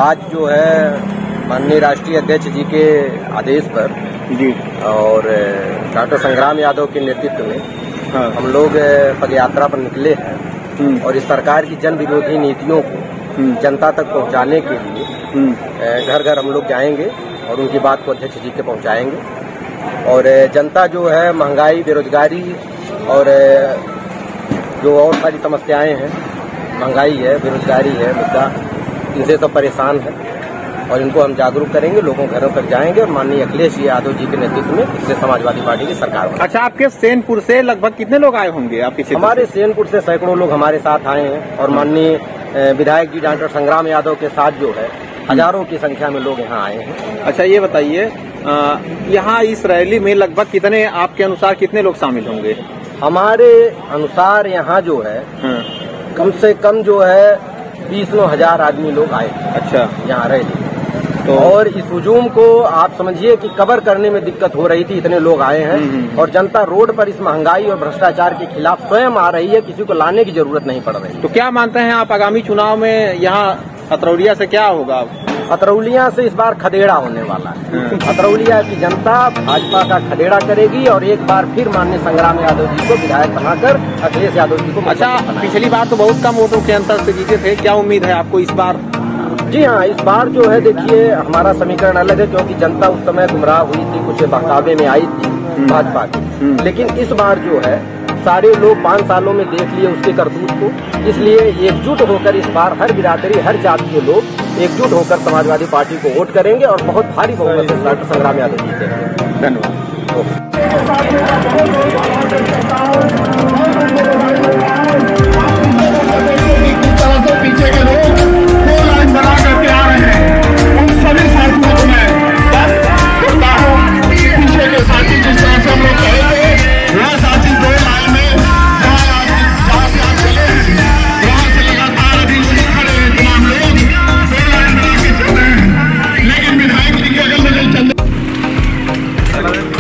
आज जो है माननीय राष्ट्रीय अध्यक्ष जी के आदेश पर जी और डॉक्टर संग्राम यादव के नेतृत्व में हम लोग पदयात्रा पर निकले हैं और इस सरकार की जन विरोधी नीतियों को जनता तक पहुंचाने के लिए घर घर हम लोग जाएंगे और उनकी बात को अध्यक्ष जी के पहुंचाएंगे। और जनता जो है महंगाई, बेरोजगारी और जो और सारी समस्याएं हैं, महंगाई है, बेरोजगारी है, मुद्दा, इनसे सब परेशान है और इनको हम जागरूक करेंगे, लोगों के घरों तक जाएंगे और माननीय अखिलेश यादव जी के नेतृत्व में इससे समाजवादी पार्टी की सरकार होगी। अच्छा, आपके सेनपुर से लगभग कितने लोग आए होंगे आपके क्षेत्र? हमारे सेनपुर से सैकड़ों लोग हमारे साथ आए हैं और माननीय विधायक जी डॉक्टर संग्राम यादव के साथ जो है हजारों की संख्या में लोग यहाँ आए हैं। अच्छा, ये बताइए यहाँ इस रैली में लगभग कितने, आपके अनुसार कितने लोग शामिल होंगे? हमारे अनुसार यहाँ जो है कम से कम जो है 20,000 आदमी लोग आए। अच्छा, यहाँ रैली तो और इस हुजूम को आप समझिए कि कवर करने में दिक्कत हो रही थी, इतने लोग आए हैं और जनता रोड पर इस महंगाई और भ्रष्टाचार के खिलाफ स्वयं आ रही है, किसी को लाने की जरूरत नहीं पड़ रही। तो क्या मानते हैं आप आगामी चुनाव में यहाँ अतरौलिया से क्या होगा? अतरौलिया से इस बार खदेड़ा होने वाला है। अतरौलिया की जनता भाजपा का खदेड़ा करेगी और एक बार फिर माननीय संग्राम यादव जी को विधायक बनाकर अखिलेश यादव जी को। अच्छा, पिछली बार तो बहुत कम वोटों के अंतर से जीते थे, क्या उम्मीद है आपको इस बार? जी हाँ, इस बार जो है देखिए हमारा समीकरण अलग है, क्योंकि जनता उस समय गुमराह हुई थी, कुछ बहकावे में आई थी भाजपा की। लेकिन इस बार जो है सारे लोग 5 सालों में देख लिए उसके करतूत को, इसलिए एकजुट होकर इस बार हर बिरादरी, हर जाति के लोग एकजुट होकर समाजवादी पार्टी को वोट करेंगे और बहुत भारी बहुमत से डॉक्टर संग्राम यादव जीतेंगे। धन्यवाद। पीछे के लोग दो लाइन बना करके आ रहे हैं, उन सभी साथियों को मैं करता हूँ। पीछे के साथी जिस तरह से हम लोग कहे थे, वह साथी 2 लाइन में जहाँ से आप चले हैं वहाँ से लगातार अभी वही खड़े हैं। तमाम लोग 2 लाइन बना के चल रहे हैं, लेकिन विधायक जी के अगल बगल चल रहे हैं।